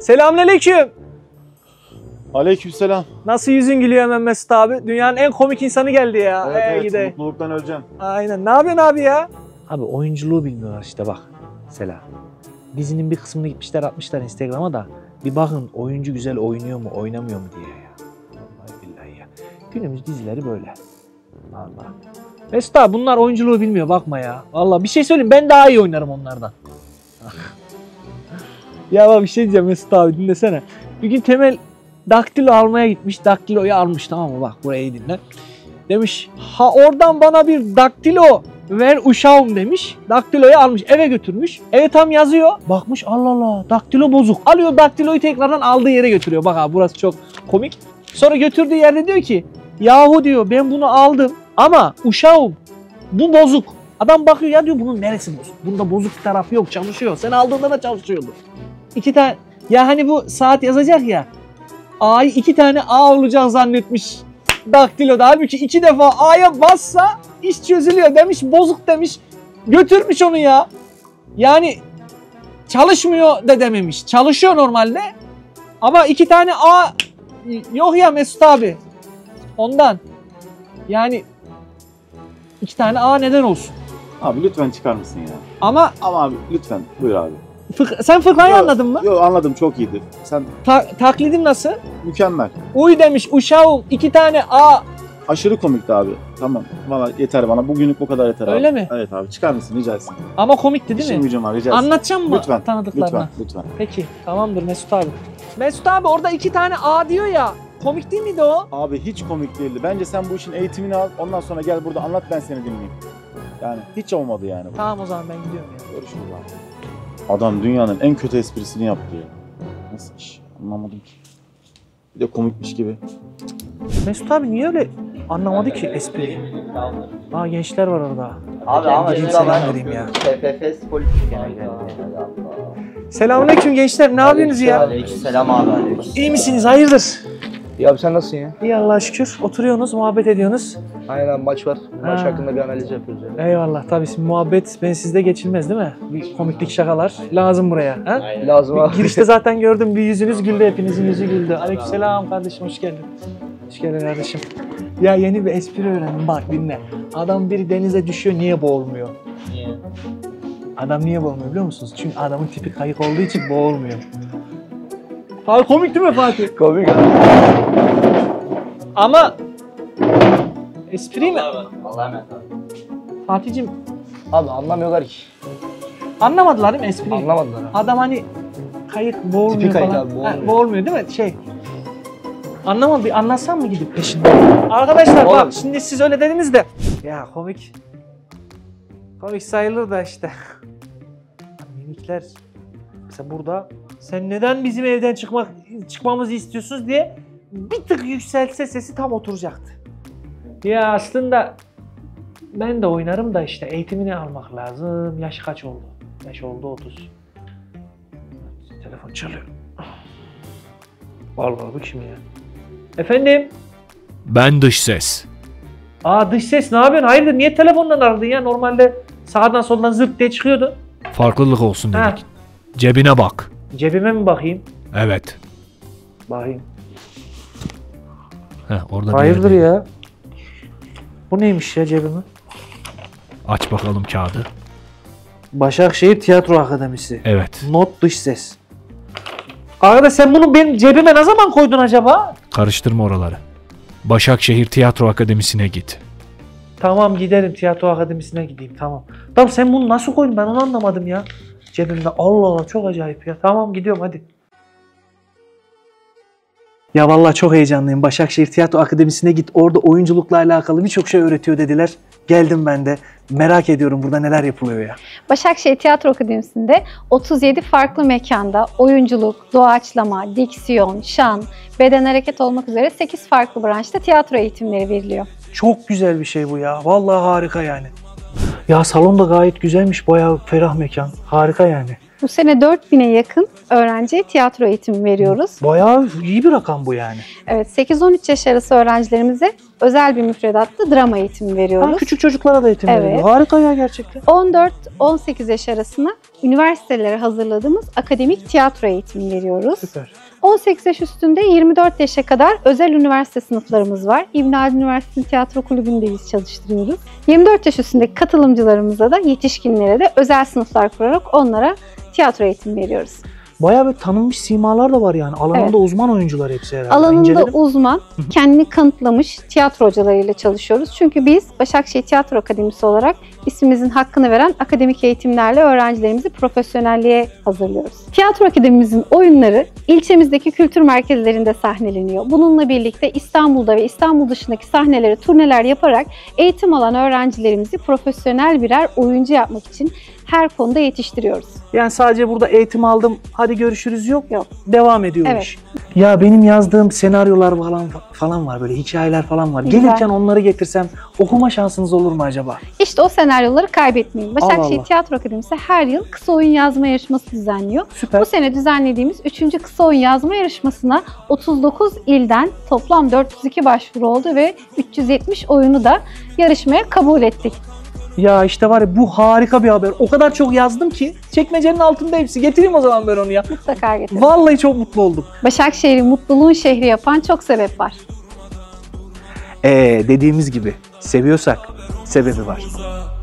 Selamünaleyküm. Aleykümselam. Nasıl yüzün gülüyor hemen Mesut abi? Dünyanın en komik insanı geldi ya. Evet, mutluluktan öleceğim. Aynen. Ne yapıyorsun abi ya? Abi oyunculuğu bilmiyorlar işte bak. Mesela dizinin bir kısmını gitmişler atmışlar Instagram'a da bir bakın oyuncu güzel oynuyor mu oynamıyor mu diye ya. Vallahi billahi ya. Günümüz dizileri böyle. Allah. Mesut abi bunlar oyunculuğu bilmiyor bakma ya. Vallahi bir şey söyleyeyim ben daha iyi oynarım onlardan. Ya bak bir şey diyeceğim Mesut abi dinlesene. Bir gün Temel daktilo almaya gitmiş. Daktiloyu almış tamam mı? Bak burayı iyi dinle. Demiş ha oradan bana bir daktilo ver uşağım demiş. Daktiloyu almış eve götürmüş. Eve tam yazıyor. Bakmış Allah Allah daktilo bozuk. Alıyor daktiloyu tekrardan aldığı yere götürüyor. Bak abi burası çok komik. Sonra götürdüğü yerde diyor ki yahu diyor ben bunu aldım ama uşağım bu bozuk. Adam bakıyor ya diyor bunun neresi bozuk? Bunda bozuk bir tarafı yok çalışıyor. Sen aldığında da çalışıyordu. İki tane ya hani bu saat yazacak ya. A'yı 2 tane A olacak zannetmiş daktiloda. Halbuki 2 defa A'ya bassa iş çözülüyor demiş. Bozuk demiş. Götürmüş onu ya. Yani çalışmıyor da dememiş. Çalışıyor normalde. Ama 2 tane A yok ya Mesut abi. Ondan. Yani 2 tane A neden olsun? Abi lütfen çıkar mısın ya? Ama abi lütfen buyur abi. Sen fıkrayı anladın mı? Yok anladım çok iyiydi. Sen Taklidim nasıl? mükemmel. Uy demiş uşağım 2 tane A. Aşırı komikti abi. Tamam. Valla yeter bana. Bugünlük bu kadar yeter abi. Öyle mi? Evet abi çıkar mısın rica etsin. Ama komikti değil İşim mi? gücüm var rica etsin. Anlatacağım mı lütfen, tanıdıklarına? Lütfen. Peki tamamdır Mesut abi. Mesut abi orada 2 tane A diyor ya. Komik değil miydi o? Abi hiç komik değildi. Bence sen bu işin eğitimini al. Ondan sonra gel burada anlat ben seni dinleyeyim. Yani hiç olmadı yani. Tamam o zaman ben gidiyorum ya. Görüşürüz abi. Adam dünyanın en kötü esprisini yaptı ya. Nasıl iş? Anlamadım ki. Bir de komikmiş gibi. Mesut abi niye öyle anlamadı ki espriyi? Aa gençler var orada. Abi Gel, ama gideyim şurada selam ben vereyim ya. TFF politik genelde. Selamünaleyküm gençler ne yapıyorsunuz ya? Aleykümselam abi aleyküm. İyi misiniz hayırdır? Ya abi sen nasılsın ya? İyi Allah'a şükür. Oturuyorsunuz muhabbet ediyorsunuz. Aynen maç var. Maç Ha. hakkında bir analiz yapıyoruz yani. Eyvallah tabii şimdi muhabbet ben sizde geçilmez değil mi? Bir komiklik şakalar lazım buraya. Ha? Lazım abi. Girişte zaten gördüm bir yüzünüz güldü, hepinizin yüzü güldü. Aleykümselam kardeşim hoş geldin. Hoş geldin kardeşim. Ya yeni bir espri öğrendim bak dinle. Adam biri denize düşüyor niye boğulmuyor? Niye? Adam niye boğulmuyor biliyor musunuz? Çünkü adamın tipi kayık olduğu için boğulmuyor. Abi komik değil mi Fatih? Komik abi. Ama espri mi? Allah'a emanet abi. Fatih'cim Abi anlamıyorlar ki. anlamadılar değil mi espriyi? Anlamadılar abi. Adam hani kayık boğulmuyor Tipi kayık falan. abi, boğulmuyor. Boğulmuyor değil mi? Anlamadım. Bir anlatsam mı gidip peşinden? Arkadaşlar bak Oğlum. şimdi siz öyle dediniz de. Ya komik. Komik sayılır da işte. Minikler. Mesela burada sen neden bizim evden çıkmamızı istiyorsunuz diye bir tık yükselse sesi tam oturacaktı. Ya aslında ben de oynarım da işte eğitimini almak lazım. Yaş kaç oldu? Yaş oldu 30. Telefon çalıyor. Vallahi bu kim ya? Efendim? Ben dış ses. Aa dış ses ne yapıyorsun? Hayırdır niye telefondan aradın ya? Normalde sağdan soldan zırt diye çıkıyordu. Farklılık olsun Ha. dedik. Cebine bak. Cebime mi bakayım? Evet. Bakayım. Orada bir Hayırdır yerde. ya? Bu neymiş ya cebime? Aç bakalım kağıdı. Başakşehir Tiyatro Akademisi. Evet. Not dış ses. Arkadaş sen bunu benim cebime ne zaman koydun acaba? Karıştırma oraları. Başakşehir Tiyatro Akademisi'ne git. Tamam giderim tiyatro akademisine gideyim tamam. Tamam sen bunu nasıl koydun ben onu anlamadım ya. Cebimde Allah Allah çok acayip ya. Tamam gidiyorum hadi. Ya vallahi çok heyecanlıyım. Başakşehir Tiyatro Akademisi'ne git. Orada oyunculukla alakalı birçok şey öğretiyor dediler. Geldim ben de. Merak ediyorum burada neler yapılıyor ya. Başakşehir Tiyatro Akademisi'nde 37 farklı mekanda oyunculuk, doğaçlama, diksiyon, şan, beden hareket olmak üzere 8 farklı branşta tiyatro eğitimleri veriliyor. Çok güzel bir şey bu ya. Vallahi harika yani. Ya salon da gayet güzelmiş. Bayağı ferah mekan. Harika yani. Bu sene 4000'e yakın öğrenciye tiyatro eğitimi veriyoruz. Bayağı iyi bir rakam bu yani. Evet, 8-13 yaş arası öğrencilerimize özel bir müfredatlı drama eğitimi veriyoruz. Ha, küçük çocuklara da eğitim Evet. veriliyor. Harika ya gerçekten. 14-18 yaş arasına üniversitelere hazırladığımız akademik tiyatro eğitimi veriyoruz. Süper. 18 yaş üstünde 24 yaşa kadar özel üniversite sınıflarımız var. İbn Haldun Üniversitesi Tiyatro Kulübü'nde biz çalıştırıyoruz. 24 yaş üstündeki katılımcılarımıza da yetişkinlere de özel sınıflar kurarak onlara tiyatro eğitimi veriyoruz. Bayağı bir tanınmış simalar da var yani. Alanında Evet. uzman oyuncular hepsi herhalde. Alanında İnceledim. uzman, kendini kanıtlamış tiyatro hocalarıyla çalışıyoruz. Çünkü biz Başakşehir Tiyatro Akademisi olarak ismimizin hakkını veren akademik eğitimlerle öğrencilerimizi profesyonelliğe hazırlıyoruz. Tiyatro Akademimizin oyunları ilçemizdeki kültür merkezlerinde sahneleniyor. Bununla birlikte İstanbul'da ve İstanbul dışındaki sahneleri turneler yaparak eğitim alan öğrencilerimizi profesyonel birer oyuncu yapmak için her konuda yetiştiriyoruz. Yani sadece burada eğitim aldım, hadi görüşürüz yok. Yok. Devam ediyor Evet. iş. Ya benim yazdığım senaryolar falan var, böyle hikayeler falan var. Güzel. Gelirken onları getirsem okuma şansınız olur mu acaba? İşte o senaryoları kaybetmeyin. Allah Başakşehir Allah. Tiyatro Akademisi her yıl kısa oyun yazma yarışması düzenliyor. Süper. Bu sene düzenlediğimiz 3. kısa oyun yazma yarışmasına 39 ilden toplam 402 başvuru oldu ve 370 oyunu da yarışmaya kabul ettik. Ya işte var ya, bu harika bir haber. O kadar çok yazdım ki çekmecenin altında hepsi. Getireyim o zaman ben onu ya. Mutlaka getirin. Vallahi çok mutlu oldum. Başakşehir'i mutluluğun şehri yapan çok sebep var. Dediğimiz gibi seviyorsak sebebi var.